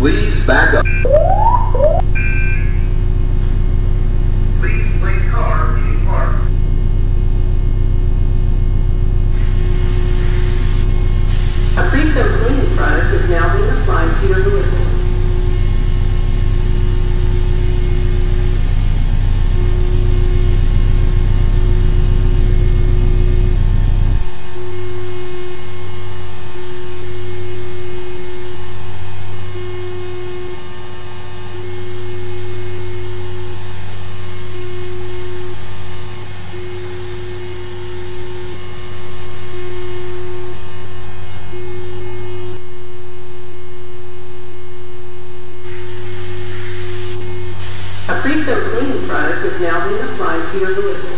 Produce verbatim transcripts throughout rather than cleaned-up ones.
Please back up. Please place car in park. A pre-coat cleaning product is now being applied to your vehicle. A pre-coat cleaning product is now being applied to your vehicle.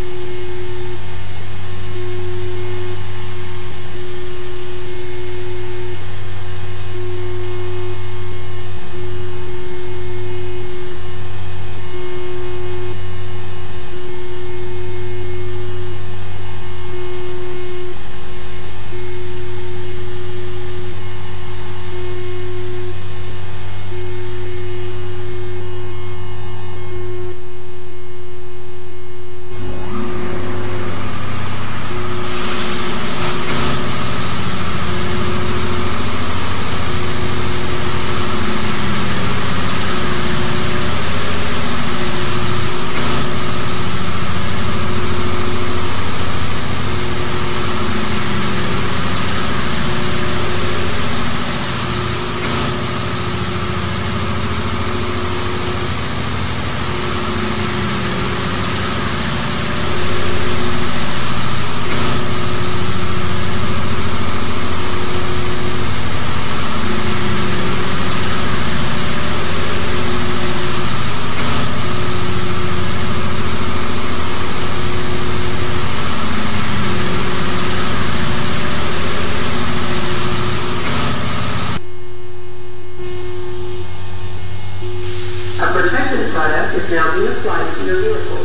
A protection product is now being applied to your vehicle.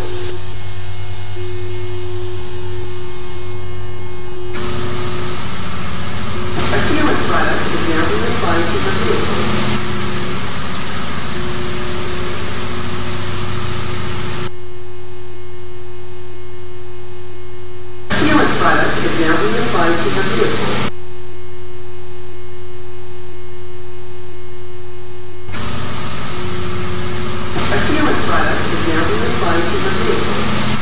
A sealant product is now being applied to your vehicle. A sealant product is now being applied to your vehicle. A sealant product is now being applied to the vehicle.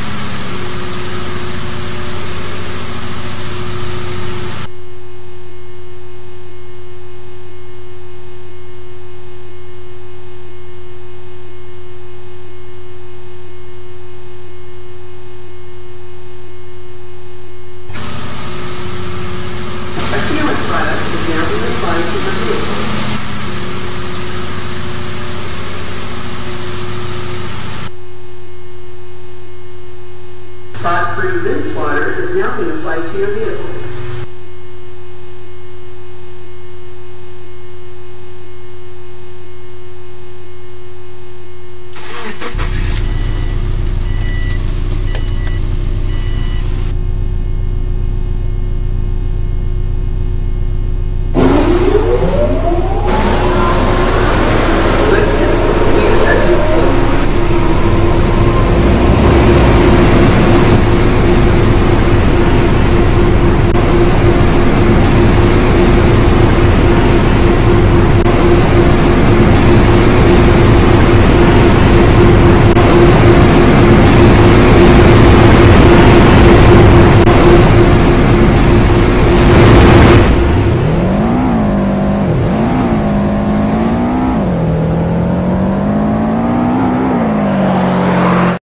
A sealant product is now being applied to the vehicle. Spot-free rinse water is now being applied to your vehicle.